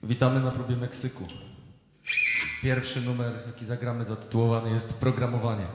Witamy na próbie Meksyku. Pierwszy numer, jaki zagramy, zatytułowany jest Programowanie.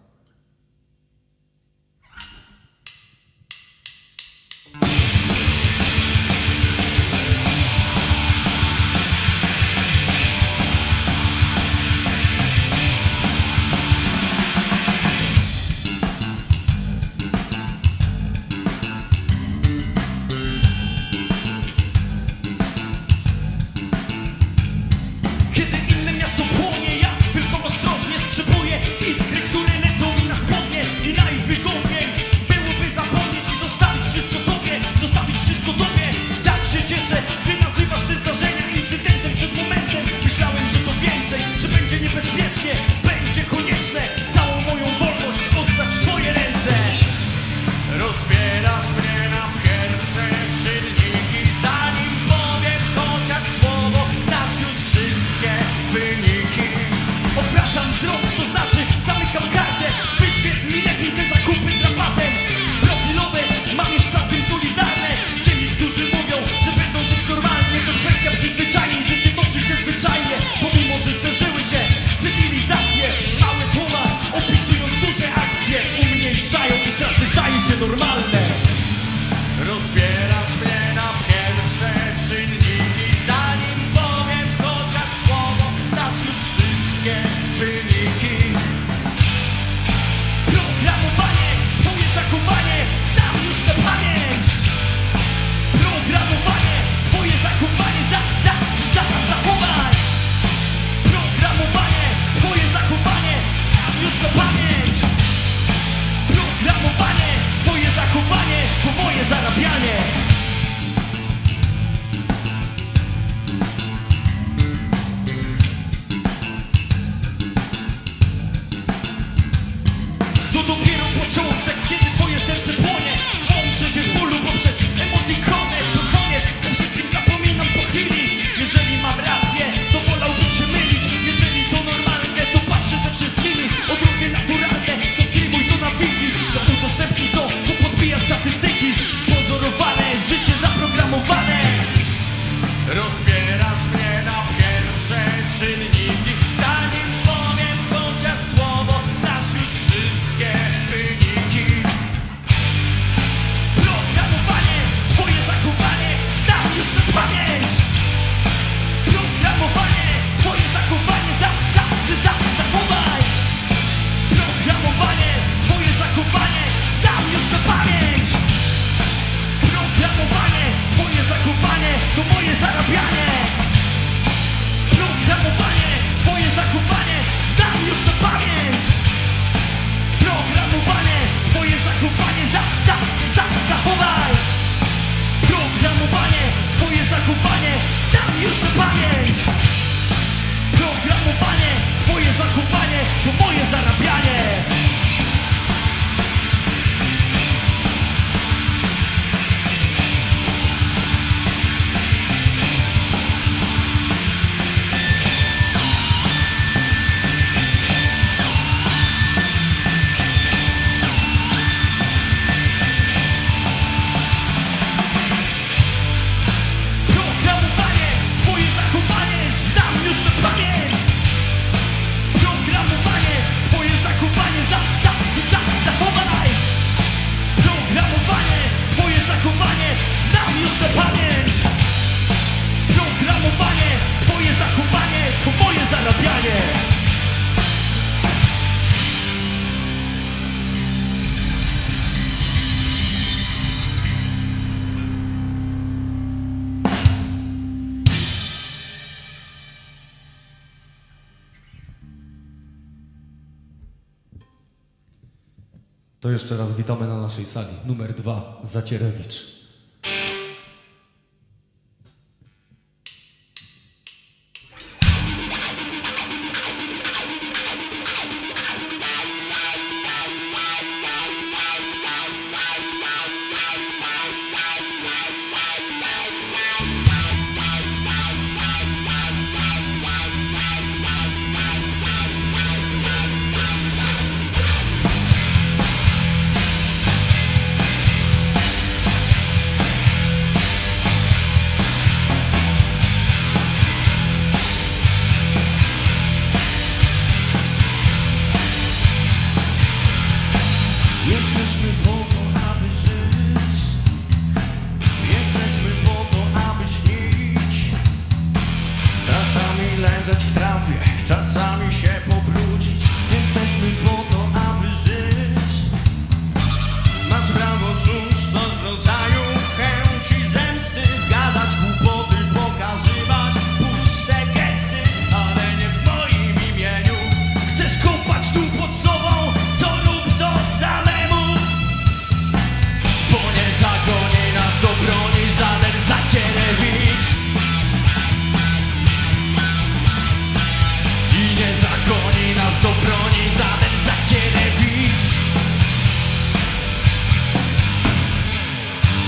To jeszcze raz witamy na naszej sali. Numer 2, Zacierewicz.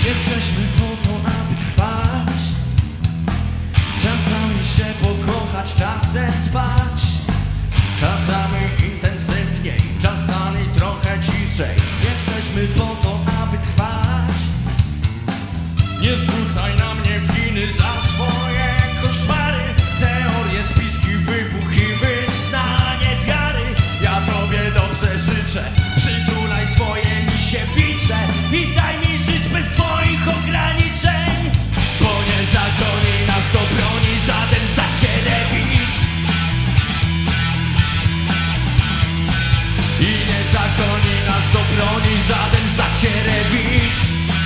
Jesteśmy po to, aby trwać. Czasami się pokochać, czasem spać. Czasami intensywniej, czasami trochę ciszej. Jesteśmy po to, aby trwać. Nie zrzucaj na mnie winy za swoje koszmary, teorie, spiski, wybuchy, wyznanie wiary. Ja tobie dobrze życzę, przytulaj swoje misiewicze i daj mi żyć bez twoich ograniczeń. Bo nie zagoni nas do broni żaden zacierewicz. I nie zagoni nas do broni żaden zacierewicz.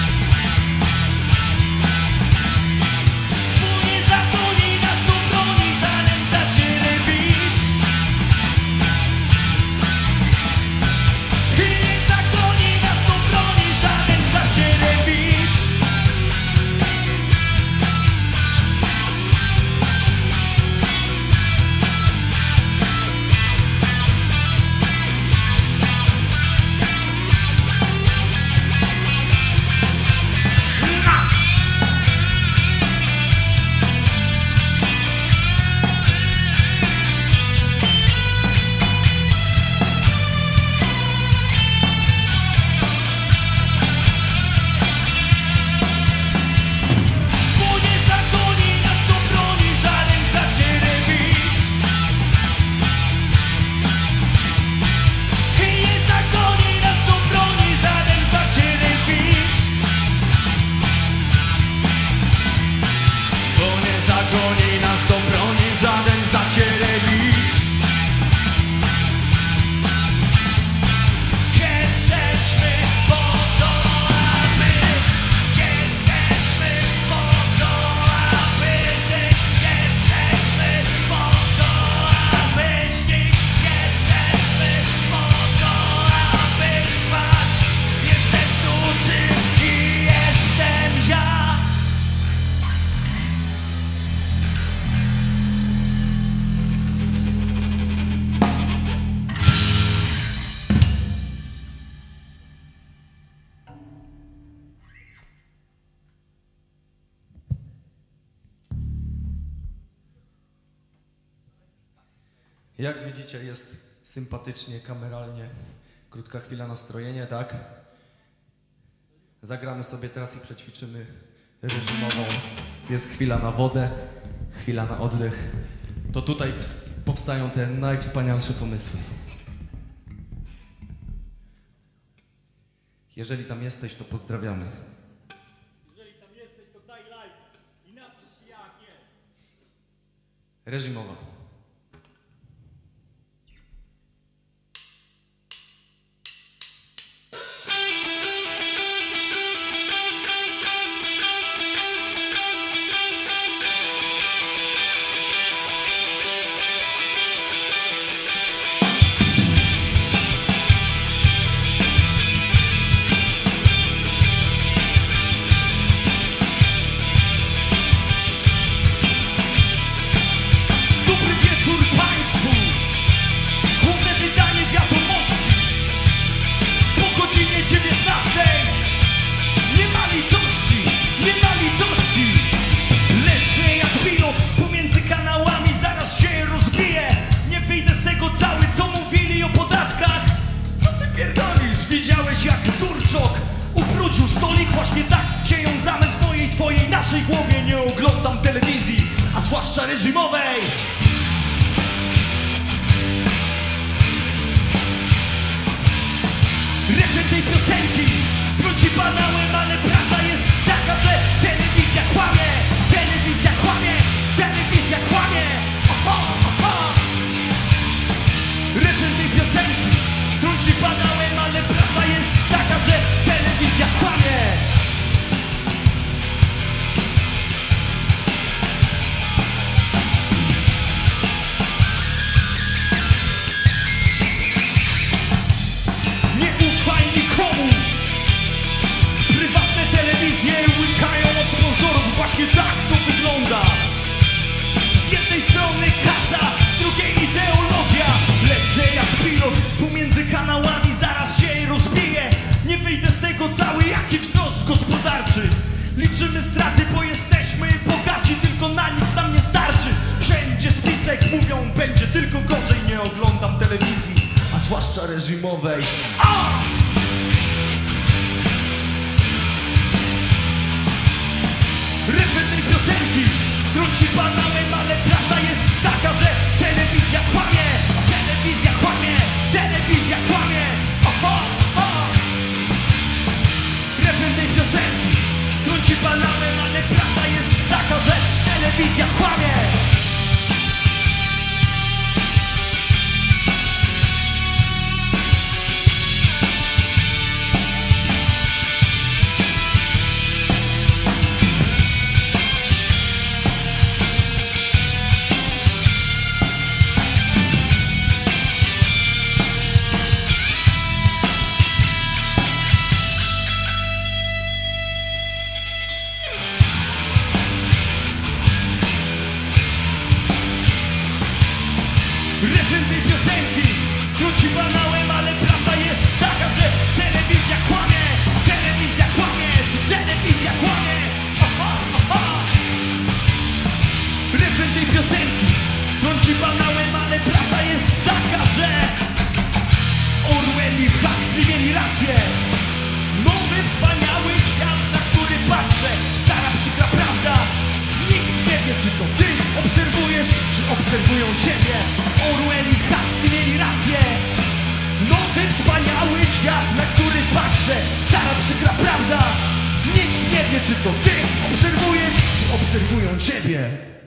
Jak widzicie, jest sympatycznie, kameralnie. Krótka chwila nastrojenia, tak? Zagramy sobie teraz i przećwiczymy reżimową. Jest chwila na wodę, chwila na oddech. To tutaj powstają te najwspanialsze pomysły. Jeżeli tam jesteś, to pozdrawiamy. Jeżeli tam jesteś, to daj like i napisz jak jest. Reżimowa. Widziałeś jak Turczok ubrudził stolik? Właśnie tak sieją zamęt mojej, twojej, naszej głowie. Nie oglądam telewizji, a zwłaszcza reżimowej. Refren tej piosenki trąci banałem, ale prawda jest taka, że telewizja kłamie, telewizja kłamie, telewizja kłamie. Oho, oho. Refren tej piosenki trąci banałem, ale prawda jest taka, że telewizja kłamie. Nie ufaj nikomu, gospodarczy. Liczymy straty, bo jesteśmy bogaci, tylko na nic nam nie starczy. Wszędzie spisek mówią, będzie tylko gorzej. Nie oglądam telewizji, a zwłaszcza reżimowej. Refren tej piosenki trąci banałem, ale prawda jest taka, że telewizja kłamie, telewizja kłamie, telewizja kłamie. Refren tej piosenki trąci banałem, ale prawda jest taka, że telewizja kłamie. Refren tej piosenki trąci banałem, ale prawda jest taka, że telewizja kłamie, telewizja kłamie, telewizja kłamie. Refren tej piosenki trąci banałem, ale prawda jest taka, że Orwell i Huxley mieli rację. Nowy, wspaniały świat, na który patrzę, stara, przykra prawda. Nikt nie wie, czy to ty obserwujesz, czy obserwują ciebie. Orwell i Huxley mieli rację. Nowy, wspaniały świat, na który patrzę, stara, przykra prawda. Nikt nie wie, czy to ty obserwujesz, czy obserwują ciebie.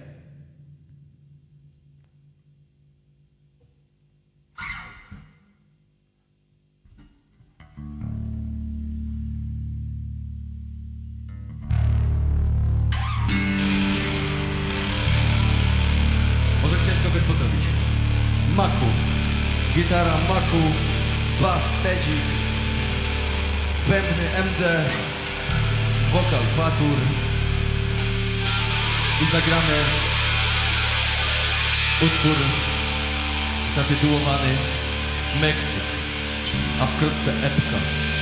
Może chciałeś kogoś pozdrowić? Maku. Gitara Maku, bas Tedzik, bębny MD, wokal Patur i zagramy utwór zatytułowany Meksyk, a wkrótce epka.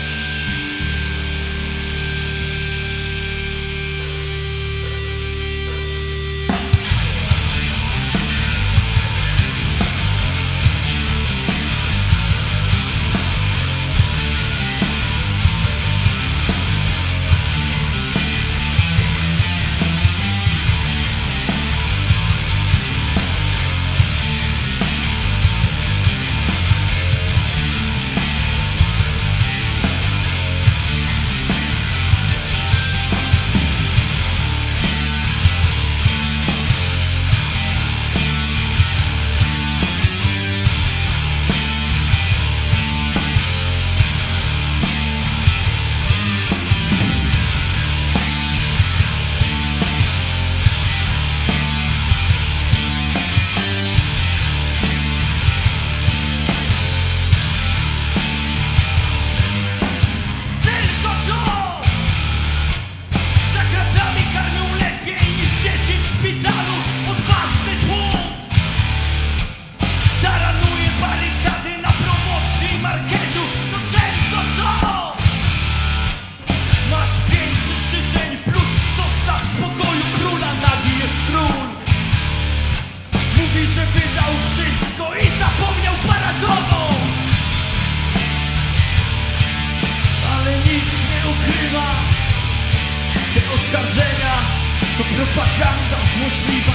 Oskarżenia to propaganda złośliwa.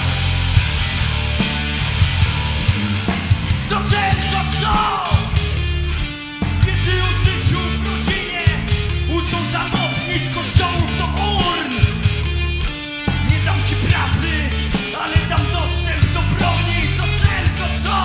To tylko co? Wiedzy o życiu w rodzinie uczą samotni z kościołów do urn. Nie dam ci pracy, ale dam dostęp do broni. To tylko co?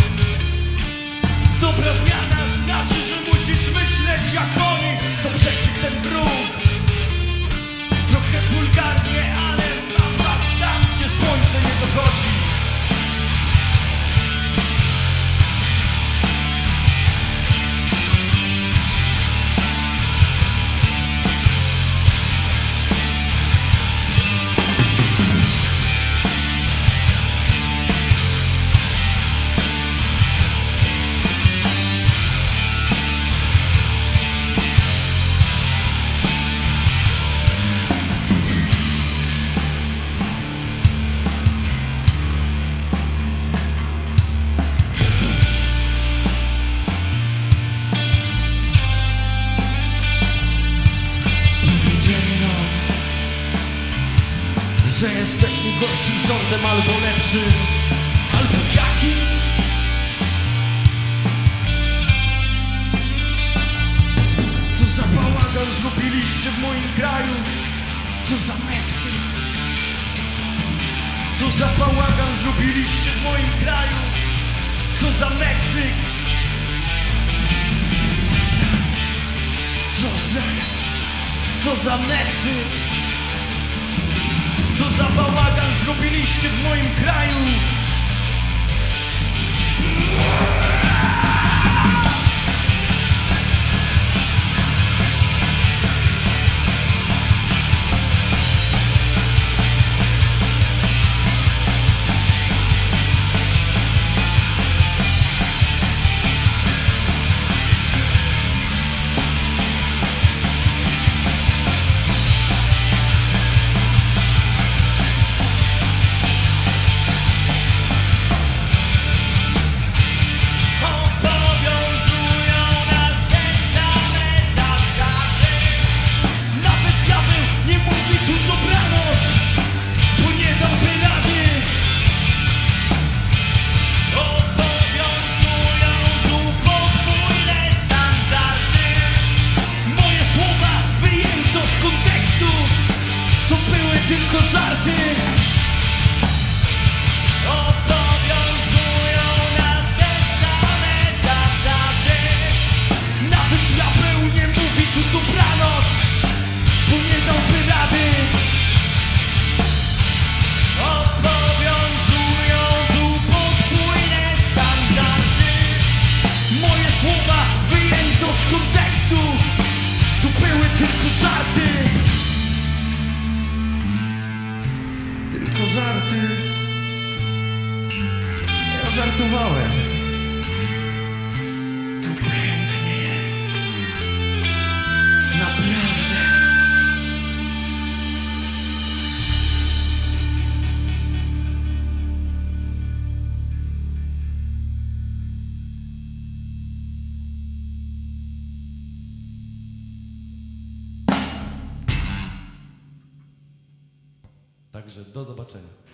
Dobra zmiana znaczy, że musisz myśleć jak oni. To przeciw ten wróg. Trochę wulgarnie, ale mam was tam, gdzie słońce nie dochodzi. że jesteśmy gorszym sądem albo lepszym, albo jakim? Co za bałagan zrobiliście w moim kraju? Co za Meksyk? Co za bałagan zrobiliście w moim kraju? Co za Meksyk? Co za Meksyk? Co za bałagan zrobiliście w moim kraju? Tylko żarty obowiązują nas te same zasady. Nawet diabeł nie mówi tu dobranoc, bo nie dałby rady. Obowiązują tu podwójne standardy. Moje słowa wyjęto z kontekstu, to były tylko żarty. Tylko żarty. Ja żartowałem. Tu pięknie jest. Naprawdę. Także do zobaczenia.